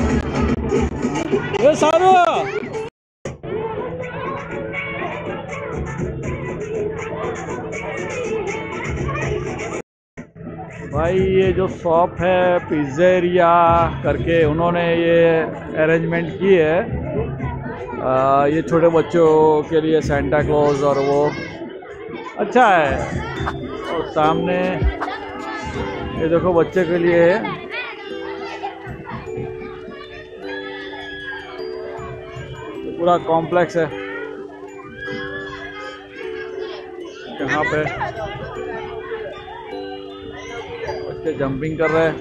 ये सारू भाई, ये जो शॉप है पिज़्ज़ेरिया करके, उन्होंने ये अरेंजमेंट की है। ये छोटे बच्चों के लिए सेंटा क्लॉज, और वो अच्छा है। और सामने ये देखो बच्चे के लिए है। पूरा कॉम्प्लेक्स है यहाँ पे, बच्चे जंपिंग कर रहे हैं।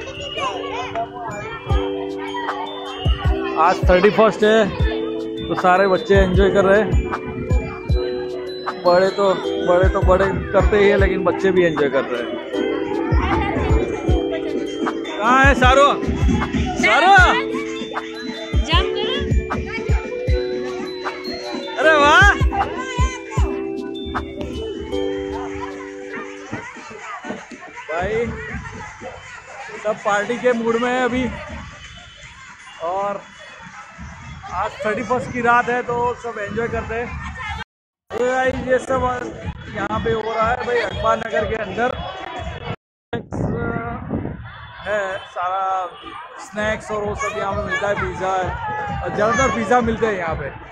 आज 31 है तो सारे बच्चे एंजॉय कर रहे हैं। बड़े तो बड़े करते ही है, लेकिन बच्चे भी एंजॉय कर रहे हैं। कहाँ है सारो? सारो अरे वाह, भाई सब पार्टी के मूड में है अभी। और आज 31 की रात है तो सब एंजॉय करते हैं। तो भाई ये सब यहाँ पे हो रहा है भाई, अखबार नगर के अंदर है सारा स्नैक्स और वो सब यहाँ पे मिलता है। पिज़्ज़ा है और ज़्यादातर पिज़्ज़ा मिलते हैं यहाँ पे।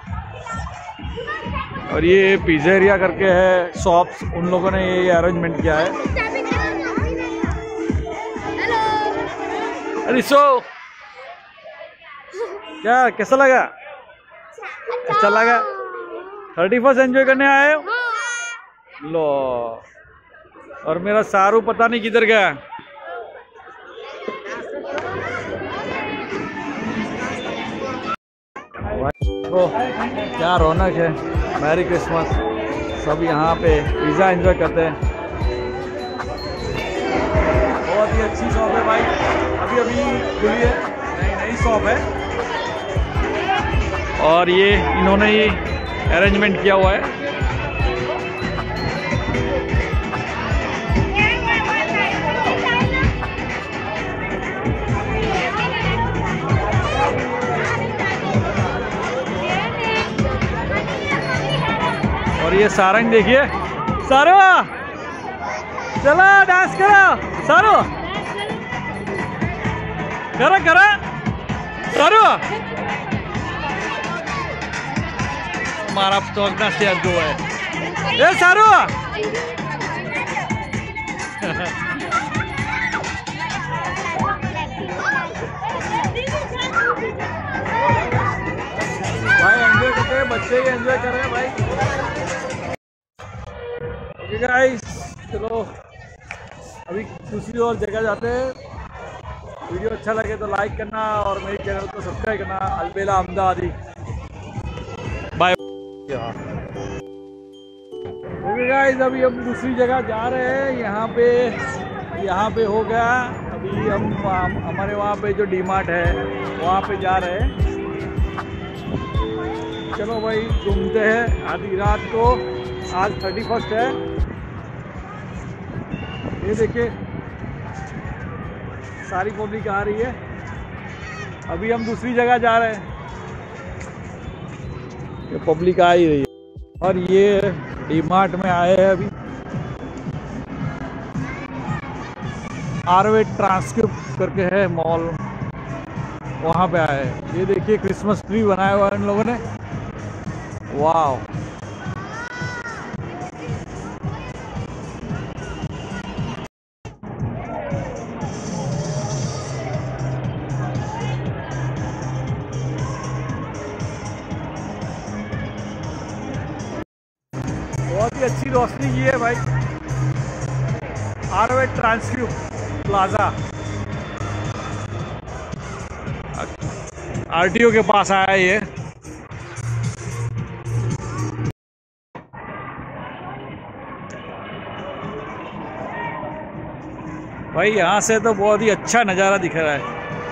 और ये पिज़्ज़ेरिया करके है शॉप्स, उन लोगों ने ये अरेंजमेंट किया है। अरे सो क्या, कैसा लगा? अच्छा लगा? 31 एंजॉय करने आए हो? लो, और मेरा सारू पता नहीं किधर गया। तो क्या रौनक है, मैरी क्रिसमस। सब यहाँ पे पिज़्ज़ा एंजॉय करते हैं। बहुत ही अच्छी शॉप है भाई, अभी खुली है, नई शॉप है। और ये इन्होंने ये अरेंजमेंट किया हुआ है। और ये सारंग देखिए, सारो चलो डांस करो, सारो करो करो, सारो हमारा तो से दो है। ये सारो भाई एंजॉय करते हैं, बच्चे ही एंजॉय कर रहे हैं भाई। ओके गाइस, चलो अभी दूसरी और जगह जाते हैं। वीडियो अच्छा लगे तो लाइक करना और मेरी चैनल को सब्सक्राइब करना। Albela Ahmedabadi, bye. Okay guys, अभी हम दूसरी जगह जा रहे हैं। यहाँ पे हो गया। अभी हम हमारे वहाँ पे जो डी-मार्ट है वहाँ पे जा रहे हैं। चलो भाई घूमते हैं आधी रात को। आज 31 है। ये देखिए सारी पब्लिक आ रही है। अभी हम दूसरी जगह जा रहे हैं, ये पब्लिक आ ही रही है। और ये डी-मार्ट में आए हैं अभी। आरवे ट्रांसक्रिप्ट करके है मॉल, वहाँ पे आए हैं। ये देखिए क्रिसमस ट्री बनाया हुआ है इन लोगों ने, वाह। बहुत ही अच्छी रोशनी की है भाई। आरवे ट्रांसक्रिप्ट प्लाजा आरटीओ के पास आया ये। भाई यहाँ से तो बहुत ही अच्छा नज़ारा दिख रहा है।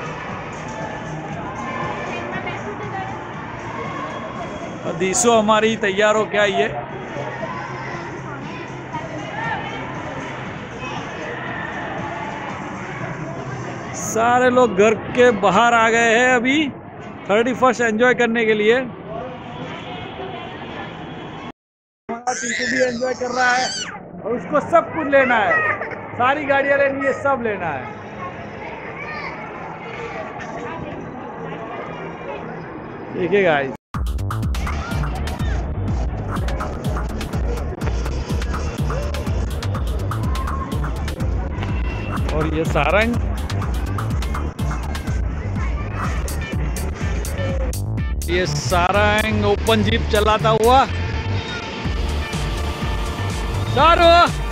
और दीसो हमारी तैयार हो क्या ये। सारे लोग घर के बाहर आ गए हैं अभी 31st एंजॉय करने के लिए। टीटू भी एंजॉय कर रहा है और उसको सब कुछ लेना है, सारी गाड़ियां लेनी है, सब लेना है। देखिए गाइस, और ये सारंग, ये सारंग ओपन जीप चलाता हुआ। चारो